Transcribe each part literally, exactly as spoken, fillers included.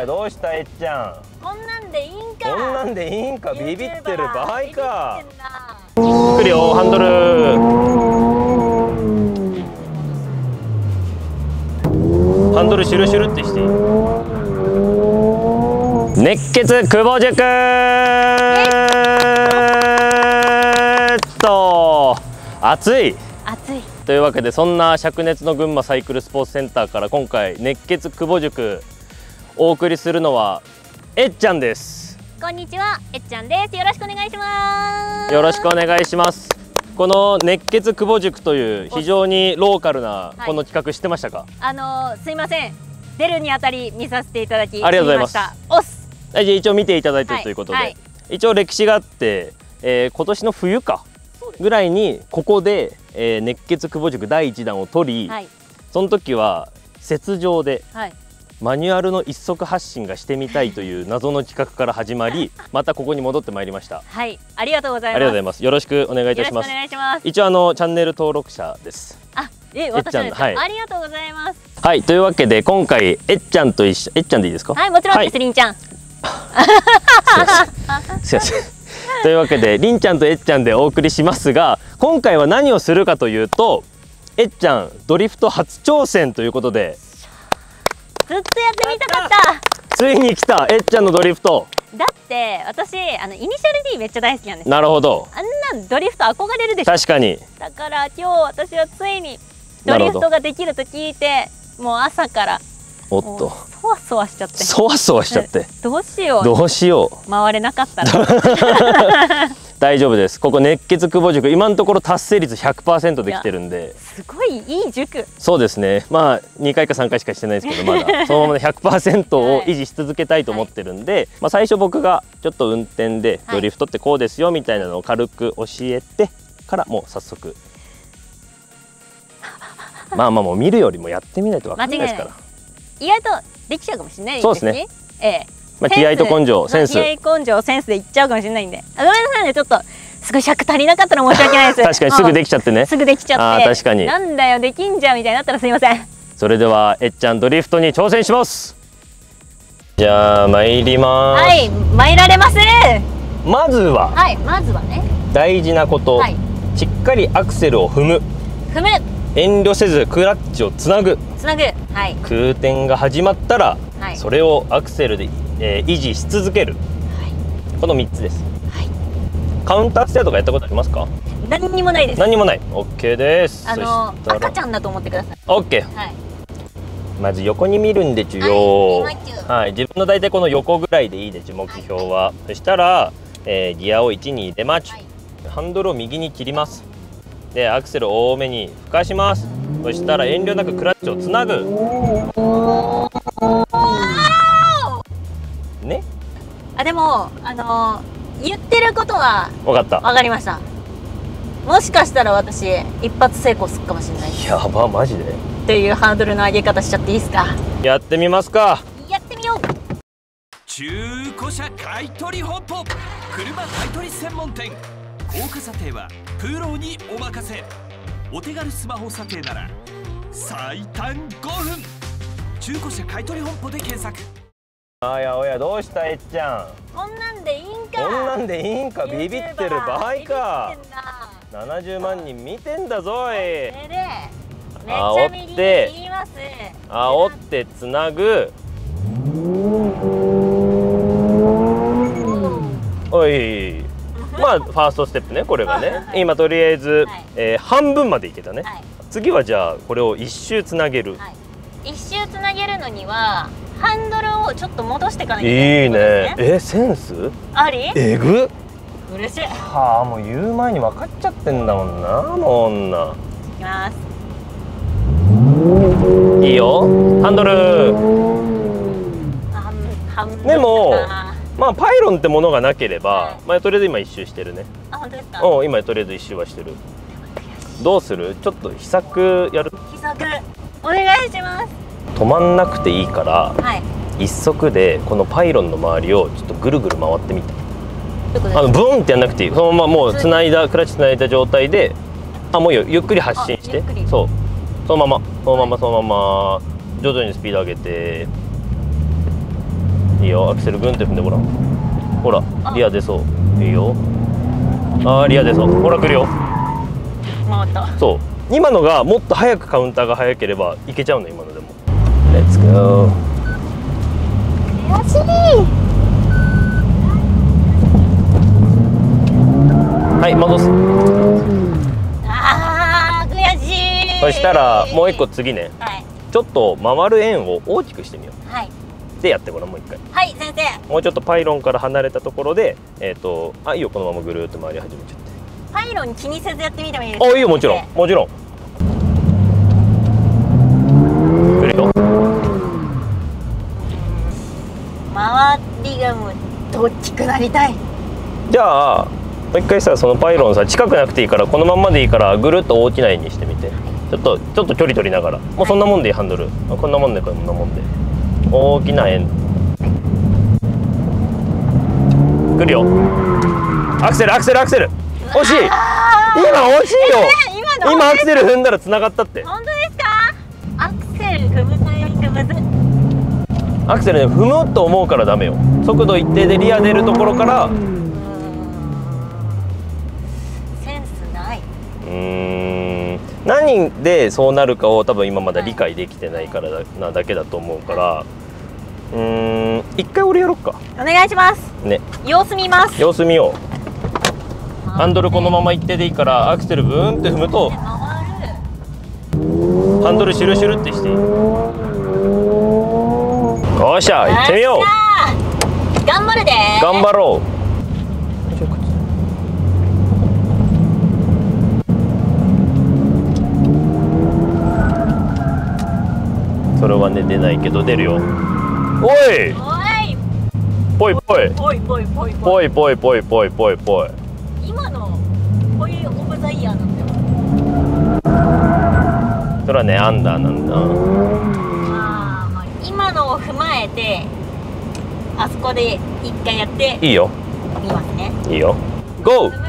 やどうしたえっちゃん。 こんなんでいいんか。 こんなんでいいんか。ビビってる場合か。 ビビってんな。 来るよハンドル。ハンドルシュルシュルってしていい。熱血久保塾と熱い熱いというわけで、そんな灼熱の群馬サイクルスポーツセンターから今回熱血久保塾お送りするのはえっちゃんです。 こんにちは、えっちゃんです。よろしくお願いします。 よろしくお願いします。この熱血久保塾という非常にローカルなこの企画知ってましたか？ あのー、すいません、出るにあたり見させていただきありがとうございます。 おっす。 はい、じゃあ一応見ていただいてるということで、はいはい、一応歴史があって、えー、今年の冬かぐらいにここで、えー、熱血久保塾だいいちだんを取り、はい、その時は雪上で、はい、マニュアルの一足発進がしてみたいという謎の企画から始まりまたここに戻ってまいりました。 はい、ありがとうございます。 ありがとうございます。よろしくお願いいたします。 よろしくお願いします。 一応あのチャンネル登録者です。 あ、え、私ですか。はい、ありがとうございます。 はい、というわけで今回えっちゃんと一緒、えっちゃんでいいですか？ はい、もちろんです、りんちゃん。 すいません。というわけでりんちゃんとえっちゃんでお送りしますが、今回は何をするかというと、えっちゃんドリフト初挑戦ということで、 ずっとやってみたかった。 ついに来たえっちゃんのドリフト。 だって私あのイニシャル D めっちゃ大好きなんです。 なるほど。 あんなんドリフト憧れるでしょ。 確かに。 だから今日私はついにドリフトができると聞いて、もう朝からおっとそわそわしちゃって。 そわそわしちゃって。 どうしよう。 どうしよう。 回れなかったら。 大丈夫です。ここ熱血久保塾今のところ達成率 ひゃくパーセント できてるんで、 すごいいい塾。そうですね。まあにかいかさんかいしかしてないですけど、まだそのままで ひゃくパーセント を維持し続けたいと思ってるんで、はい、まあ最初僕がちょっと運転でドリフトってこうですよみたいなのを軽く教えてからもう早速まあまあもう見るよりもやってみないと分かんないですから。 意外とできちゃうかもしれないですね。 そうですね。 ええ。 まあ気合と根性、センス。 気合根性、センスでいっちゃうかもしれないんで。ごめんなさいね、ちょっとすごい尺足りなかったら申し訳ないです。 確かにすぐできちゃってね。 すぐできちゃって。 あ、確かに。 なんだよできんじゃんみたいになったらすいません。 それではえっちゃんドリフトに挑戦します。じゃあ参ります。 はい、参られます。 まずは。 はい、まずはね。 大事なこと。はい、しっかりアクセルを踏む。 踏む。 遠慮せずクラッチをつなぐ。 つなぐ。はい。 空転が始まったら、はい、それをアクセルで、えー、維持し続ける。はい、このみっつです。はい、カウンターステアとかやったことありますか？ 何にもないです。 何にもない。オッケーです。 あのー、赤ちゃんだと思ってください。 オッケー。はい。まず横に見るんでちゅよ。はい、はい、自分の大体この横ぐらいでいいでちゅ目標は。はい、そしたら、えー、ギアをいちに入れまちゅ。はい、ハンドルを右に切ります。でアクセルを多めに吹かします。そしたら遠慮なくクラッチをつなぐ。ね。 あ、でもあのー、言ってることは分かった。 分かりました。もしかしたら私一発成功するかもしれない。 やば、マジで。 っていうハードルの上げ方しちゃっていいですか？ やってみますか。 やってみよう。 中古車買取本舗、車買取専門店。高価査定はプロにお任せ。お手軽スマホ査定なら最短ごふん。中古車買取本舗で検索。 あやおやどうしたえっちゃん。 こんなんでいいんか。 こんなんでいいんか。ビビってる場合か。ななじゅうまんにん見てんだぞい。煽って煽ってつなぐ。おい、まあファーストステップね、これがね。今とりあえず、はい、えー、半分までいけたね。はい、次はじゃあこれを一周つなげる。はい、 一周つなげるのにはハンドルをちょっと戻していかないといけない。いいね。 え、センスあり？ えぐ。 嬉しい。 はあ、もう言う前に分かっちゃってんだもんな、もう女。 いきます。 いいよ、ハンドル。でもまあパイロンってものがなければ、はい、まあとりあえず今一周してるね。 あ、本当ですか？ うん、今とりあえず一周はしてる。どうする？ちょっと秘策やる？ 秘策お願いします。 止まんなくていいから、はい、一足でこのパイロンの周りをちょっとぐるぐる回ってみて。あのブーンってやんなくていい。そのままもうつないだクラッチつないだ状態で、あ、もういいよ、ゆっくり発進して。そう、そのままそのままそのまま徐々にスピード上げて。 よ。アクセルグンって踏んでごらん。ほらリア出そう。いいよ。あーリア出そう。ほら来るよ。 回った。 そう今のがもっと早くカウンターが早ければいけちゃうの今のでも。レッツゴー。 悔しい。 はい戻す。 あー悔しい。 そしたらもう一個次ね、 はい、 ちょっと回る円を大きくしてみよう。 はい、 でやってごらんもう一回。 はい先生。 もうちょっとパイロンから離れたところでえっ、ー、とあいいよこのままぐるーっと回り始めちゃって。 パイロン気にせずやってみてもいいですか？ あいいよもちろんもちろん。くるよ。 回りがもっと大きくなりたい。 じゃあもう一回さそのパイロンさ近くなくていいからこのまんまでいいからぐるっと大きな円にしてみて。ちょっとちょっと距離取りながらもうそんなもんでいいハンドル。こんなもんでこんなもんで大きな円くるよ。アクセルアクセルアクセル。惜しい。今惜しいよ。今, 今アクセル踏んだら繋がったって。 本当ですか？アクセル踏むとより踏むず。 アクセルね踏むと思うからダメよ。速度一定でリア出るところから。 センスない。 うーん何でそうなるかを多分今まだ理解できてないからなだけだと思うから、うーん一回俺やろっか。 お願いしますね。 様子見ます。 様子見よう。ハンドルこのまま一定でいいからアクセルブーンって踏むとハンドルシュルシュルってしていい。よっしゃ行ってみよう。 頑張るで。 頑張ろう。それはね出ないけど出るよ。おいぽいぽいぽいぽいぽいぽいぽいぽいぽいぽいぽい。 今のこういうオブザイヤーなんだよ。 それはねアンダーなんだ。 あ、まあ、今のを踏まえてあそこで一回やっていいよ。 見ますね。 いいよ。ゴー。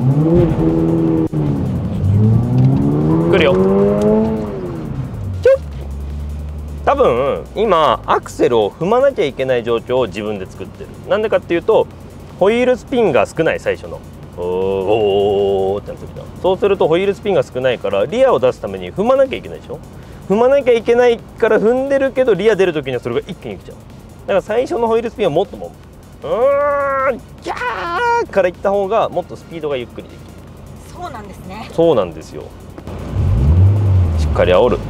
来るよ。ちょっ多分今アクセルを踏まなきゃいけない状況を自分で作ってる。なんでかっていうとホイールスピンが少ない最初のおーおーってなった時だ。そうするとホイールスピンが少ないからリアを出すために踏まなきゃいけないでしょ。踏まなきゃいけないから踏んでるけどリア出る時にはそれが一気に来ちゃう。だから最初のホイールスピンはもっともうーんギャーからいった方がもっとスピードがゆっくりできる。 そうなんですね。 そうなんですよ。しっかり煽る。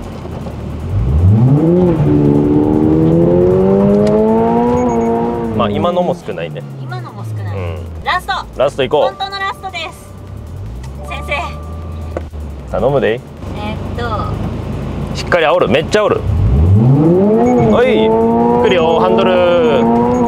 まあ今のも少ないね。 今のも少ない。 うん、 ラスト。 ラスト行こう。 本当のラストです。先生。 頼むで。 えー、っと。 しっかり煽る。めっちゃ煽る。はい。来るよハンドル。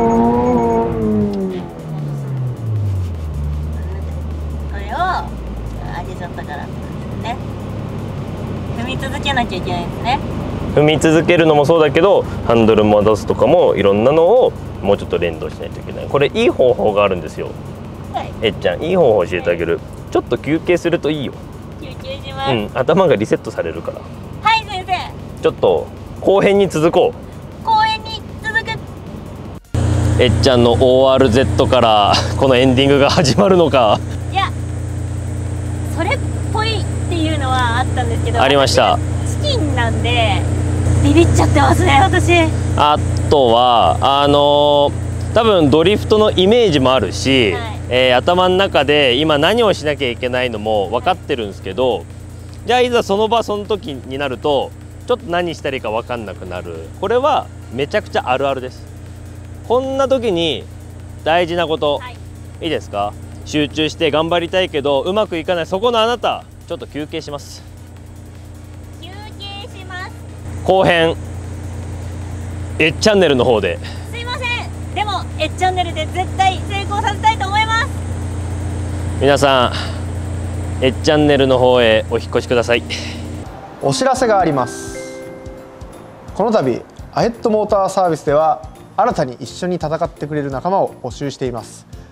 これを上げちゃったからね。踏み続けなきゃいけないですね。 踏み続けるのもそうだけどハンドル戻すとかもいろんなのをもうちょっと連動しないといけない。これいい方法があるんですよ。はい、えっちゃんいい方法教えてあげる。はい、ちょっと休憩するといいよ。 休憩します。 うん、頭がリセットされるから。 はい先生。 ちょっと後編に続こう。 後編に続く。 えっちゃんの オーアールゼット からこのエンディングが始まるのか。 いやそれっぽいっていうのはあったんですけど。ありました。チキンなんでビビっちゃってますね私。 あとはあのー、多分ドリフトのイメージもあるし、はい、えー、頭の中で今何をしなきゃいけないのも分かってるんですけど、はい、じゃあいざその場その時になるとちょっと何したらいいか分かんなくなる。これはめちゃくちゃあるあるです。こんな時に大事なこと、はい、いいですか。集中して頑張りたいけどうまくいかないそこのあなたちょっと休憩します。 休憩します。 後編えっチャンネルの方で。 すいません。でもえっチャンネルで絶対成功させたいと思います。 皆さんえっチャンネルの方へお引越しください。 お知らせがあります。この度アヘッドモーターサービスでは新たに一緒に戦ってくれる仲間を募集しています。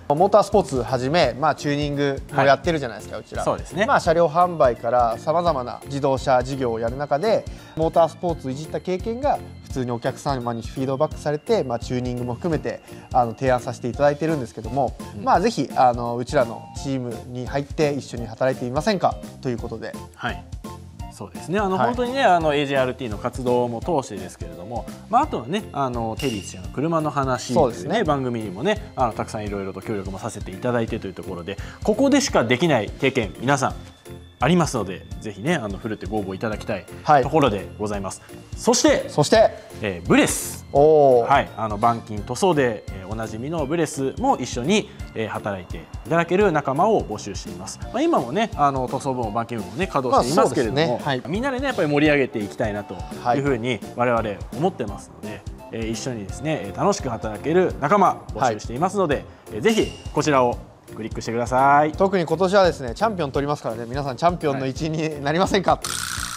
モータースポーツはじめ、まあ、チューニングもやってるじゃないですか、はい、うちら。 そうですね。 まあ、車両販売からさまざまな自動車事業をやる中でモータースポーツをいじった経験が普通にお客様にフィードバックされて、まあ、チューニングも含めてあの提案させていただいてるんですけども、うん、まあぜひあのうちらのチームに入って一緒に働いてみませんかということで。 はい、そうですね。あの、はい、本当にね、あの エージェーアールティー の活動も通してですけれども、まああとはね、あのテリー氏の車の話というね、ね番組にもね、あのたくさんいろいろと協力もさせていただいてというところで、ここでしかできない経験皆さんありますので、ぜひね、あのふるってご応募いただきたいところでございます。はい、そして、 そして、 えー、ブレス、 おはい、あの板金塗装で、えー、おなじみのブレスも一緒に、えー、働いていただける仲間を募集しています。まあ、今もね、あの塗装部も板金部もね稼働していますけれども、まあね、はい、みんなでねやっぱり盛り上げていきたいなというふうに我々思ってますので、えー、一緒にですね楽しく働ける仲間募集していますので、はい、えー、ぜひこちらをクリックしてください。 特に今年はですねチャンピオン取りますからね、皆さんチャンピオンの一員になりませんか。はい、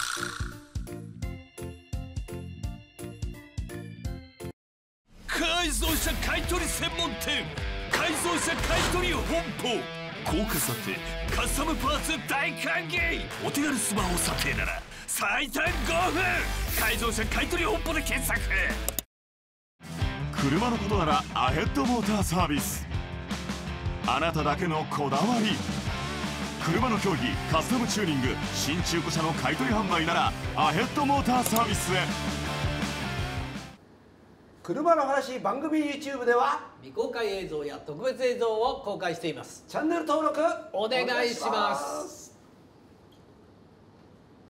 改造車買取専門店改造車買取本舗高価査定カスタムパーツ大歓迎お手軽スマホ査定なら最短ごふん改造車買取本舗で検索。車のことならアヘッドモーターサービスあなただけのこだわり車の競技カスタムチューニング新中古車の買取販売ならアヘッドモーターサービスへ。 車の話番組 YouTube では未公開映像や特別映像を公開しています。 チャンネル登録お願いします。